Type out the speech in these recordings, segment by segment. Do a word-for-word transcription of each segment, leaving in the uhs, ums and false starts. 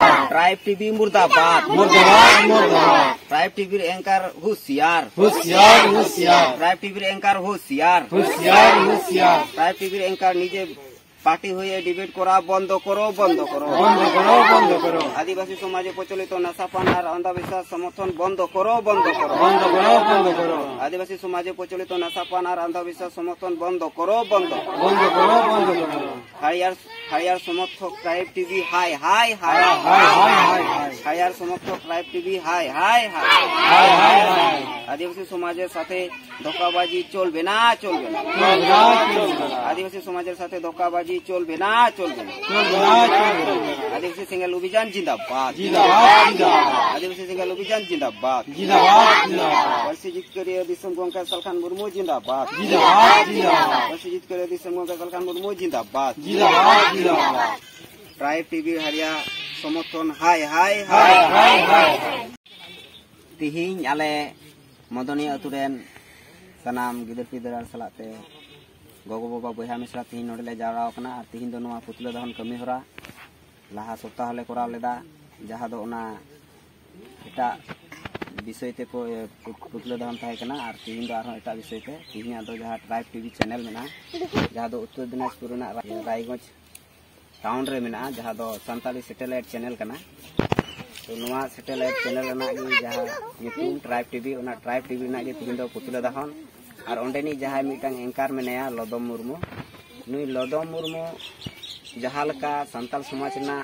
Tribe TV मुर्दाबाद मुर्दाबाद मुर्दाबाद। ट्राइब टीवी एंकर होशियार होशियार होशियार। ट्राइब टीवी एंकर होशियार होशियार होशियार। ट्राइब टीवी एंकर निजे पार्टी हुए डिबेट करा बंद करो बंद करो बंद करो बंद करो। आदिवासी समाजे प्रचलित नाशापान और अंधविश्वास समर्थन बंद करो बंद करो बंद करो बंद करो। आदिवासी समाजे प्रचलित नाशापान और अंधविश्वास समर्थन बंद करो बंद बंद करो बंद करो। हायर हायर समर्थक ट्राइब टीवी हाय हाय हाय हाय हाय हाय। हायर समर्थक ट्राइब टीवी हाय हाय हाय हाय हाय। आदिवासी समाजेर साथे धोकाबाजी चलबे ना चलबे ना आदिवासी समाजेर साथे धोकाबाजी चलबे ना चलबे ना आदिवासी सिंगल अभियान जिंदाबाद जिंदाबाद जिंदाबाद। आदिवासी सिंगल अभियान जिंदाबाद जिंदाबाद जिंदाबाद। पार्टी जितकारिया दिसम गंगा सलखान मुर्मू जिंदाबाद जिंदाबाद जिंदाबाद। पार्टी जितकारिया दिसम गंगा सलखान मुर्मू जिंदाबाद जिंदाबाद जिंदाबाद। ट्राइब टीवी हरिया समर्थन हाय हाय हाय हाय हाय। तिहिन आले मदनिया अतुरेन सनाम गिदर पिदर सलाते गगो बाबा बया मिश्रा तिहिन नोडले जावरा कना और तिहिन दो नोवा पुतला दहन कमी होरा लाहा सप्ताह ले कराव लेदा जहां दो ओना एटा विषय ते पुतला दहन ताहे कना और तिहिन दो आरो एटा विषय ते तिहिन दो जहां ट्राइब टीवी चैनल मेना जहां दो उत्तर दिनाजपुर ना रायगंज टाउन रे मेना जहां दो संताली सैटेलाइट चैनल कना तो नोवा सैटेलाइट चैनल रना गे जहां यूट्यूब ट्राइब टीवी ओना ट्राइब टीवी ना गे तिहिन दो पुतला दहन और ओंडेनी जहां मिटंग एंकर मेनेया लदम मुर्मू नुई लदम मुर्मू जहां लका संताल समाज ना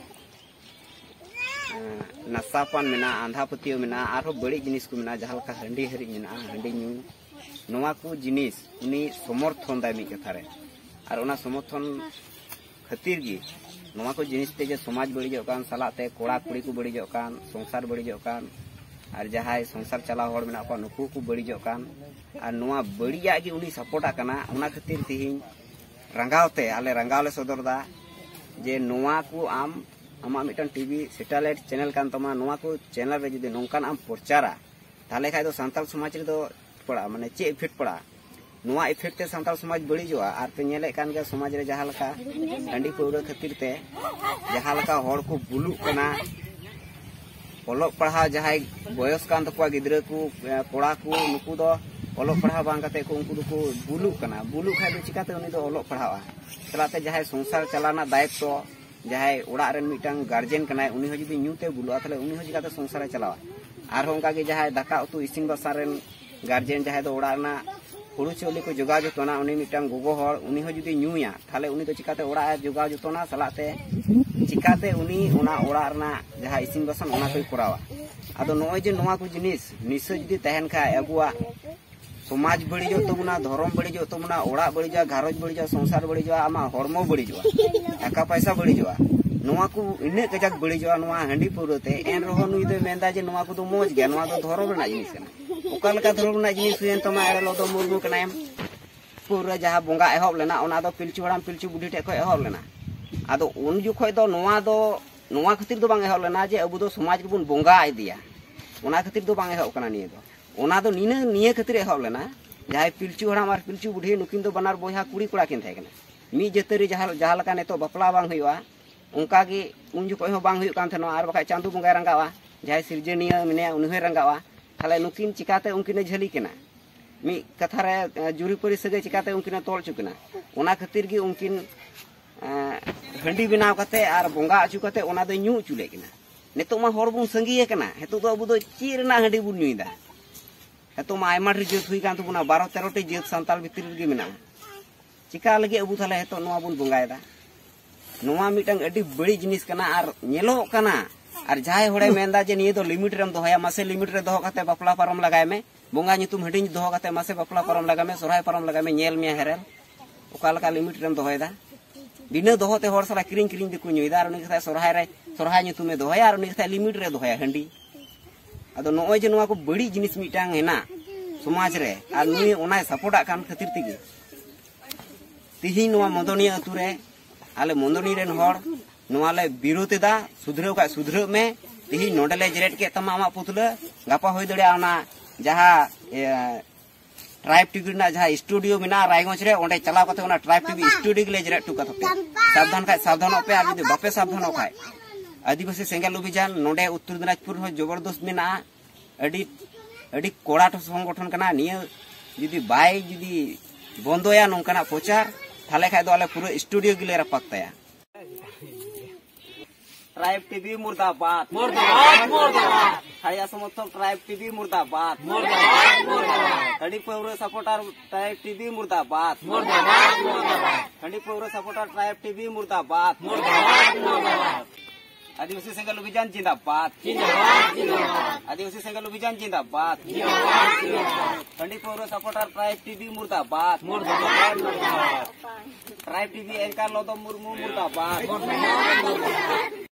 नसापान मेना आंधापतियो मेना आरो बड़ी जिनिस को मेना जहां लका हंडी हरि मेना हंडी न्यू नोवा को जिनिस उनी समर्थन दाय मी कथा रे और ओना समर्थन खातिर गी नोवा को जिनिस ते जे समाज बड़ीजो कान सालाते कोड़ा कुड़ी को बड़ीजो कान संसार बड़ीजो कान और जहां संसार चलाव हड़ मेना को नुकु को बड़ीजो कान और नोवा बड़िया गी उनी सपोर्टा कना ओना खातिर तिहिन रंगावते आले रंगावले सदरदा जे नोवा को आम आमा मिटन टीवी सैटेलाइट चैनल कान तमा नोवा को चैनल रे जदि नोंकान आम प्रचारा ताले खाय दो संताल समाज रे दो पड़ा माने चे इफेक्ट पड़ा नोवा इफेक्ट ते संताल समाज बड़ीजोआ और पे नेले कान के समाज रे जहां लका हंडी पौरा खातिर ते जहां लका हड़ को बुलु कना ओलोक पढ़ा जहां बयस कान तकवा गिद्रा को कोड़ा को नुकु दो ओलोक पढ़ा बांग काते को उनको को बुलु कना बुलु खाय दो चिकाते उनी दो ओलोक पढ़ावा चलाते जहां संसार चलाना दायित्व जहां ओड़ा रेन मिटंग गार्जियन कनाय उनी हो जदि न्यूते बुलुआ तले उनी हो चिकाते संसार चलावा आर उनका के जहां दाका उतु इसिन बसा रेन गार्जियन जहां दो ओड़ा ना हुड़ू चौली को जोगा जतोना उनी मिटंग गोगो हड़ उनी हो जदि न्यूया थाले उनी तो चिकाते ओड़ा जोगा जतोना सलाते चिकाते उनी ओना ओड़ा रना जहां इसिन बसन ओना कोई करावा आदो नोय जे नोवा को जिनिस निस जदि तहन खाय अगुआ समाज बड़ीजो तबुना धर्म बड़ीजो तबुना ओड़ा बड़ीजो घारज बड़ीजो संसार बड़ीजो आमा हड़मो बड़ीजो टाका पैसा बड़ीजो नोवा को इने कजाक बड़ीजो नोवा हंडी पौरते एन रहो नुई दो मेंदा जे नोवा को तो मोज गया नोवा तो धर्म रना जिनिस कना ओका लका धर्म रना जिनिस हुयन तमा एरे लदो मुर्मू कनायम पूरा जहां बोंगा एहब लेना ओना दो पिलचु हड़ाम पिलचु बुढ़ी टे को एहब लेना आदो उन जुखय दो नोवा दो नोवा खातिर दो बांग एहब लेना जे अबु दो समाज के बुन बोंगा इदिया ओना खातिर दो बांग एहब कना निये दो ओना दो निने निये खातिर एहब लेना जहां पिलचु हड़ाम और पिलचु बुढ़ी नुकिन दो बनार बोया कुड़ी कुड़ा किन थाय कना मी जतरी जहां जहां लका नेतो बपला बांग हुआ उनका की उन जुखय हो बांग हुई कान थनो आर बका चांदू बोंगा रंगावा जहां सिरजनिया मिने उनि होय रंगावा थाले नुकिन चिकाते उनकिने झली केना मी कथा रे जुरी परि सगे चिकाते उनकिने तोल चुकना ओना खातिर गी उनकिन हंडी बनाव काते आर बोंगा अचु काते ओना दो न्यू चुले केना नेतो मा हर बुन संगिए केना हेतु दो अबु दो चीरना हंडी बुन न्यूइदा हेतु मा आयमा रे जेत हुई कान तबुना बारह तेरह टी जेत संताल भितर गे मेना चिका लगे अबु थाले हेतु नोवा बुन बोंगायदा नोवा मिटंग अडी बड़ी जिनिस कना आर नेलो कना और जाय होड़े मेंदा जे निये दो लिमिट रेम दोहया मासे लिमिट रे दोह काते बपला परम लगाय में बोंगा नितुम हडिन दोह काते मासे बपला परम लगाय में सोराय परम लगाय में नेल मिया हेरेल ओका लका लिमिट रेम दोहयदा बिना दोहते होड़ सरा किरिंग किरिंग दिकु न्युइदा और उनी कथा सोराय रे सोराय नितुमे दोहया और उनी कथा लिमिट रे दोहया हंडी आदो नोय जे नोवा को बड़ी जिनिस मिटांग हेना समाज रे आर नुई ओनाय सपोर्टा कान खातिर तिगे तिहि नोवा मदनिया अतु रे आले मंदनी रेन हड़ नोवाले विरोधदा सुधरव का सुधरव में तिहि नोडले जेरेट के तमा आमा पुतला गापा होय दड़े आना जहां ट्राइब टीवी ना जहां स्टूडियो मेना रायगंज रे ओंडे चलाव कते ओना ट्राइब टीवी स्टूडियो ले जेरेट टू कते सावधान का सावधान पे आ जदि बापे सावधान खाय आदिवासी सेंगेल अभियान नोडे उत्तर दिनाजपुर हो जबरदस्त मेना अडी अडी कोड़ा संगठन कना निया जुदी बाय जुदी बंदोया नोंकना प्रचार थाले खाय दो आले पूरा स्टूडियो गिले रपाकताया। ट्राइब टीवी मुर्दाबाद मुर्दाबाद मुर्दाबाद हाया समर्थक ट्राइब टीवी मुर्दाबाद मुर्दाबाद मुर्दाबाद हंडी पौर सपोर्टर ट्राइब टीवी मुर्दाबाद मुर्दाबाद मुर्दाबाद हंडी पौर सपोर्टर ट्राइब टीवी मुर्दाबाद मुर्दाबाद मुर्दाबाद आदिवासी सेंगेल अभियान जिंदाबाद जिंदाबाद जिंदाबाद आदिवासी सेंगेल अभियान जिंदाबाद जिंदाबाद जिंदाबाद हंडी पौर सपोर्टर ट्राइब टीवी मुर्दाबाद मुर्दाबाद मुर्दाबाद tribe TV anchor Lodo Murmu मुर्दाबाद मुर्दाबाद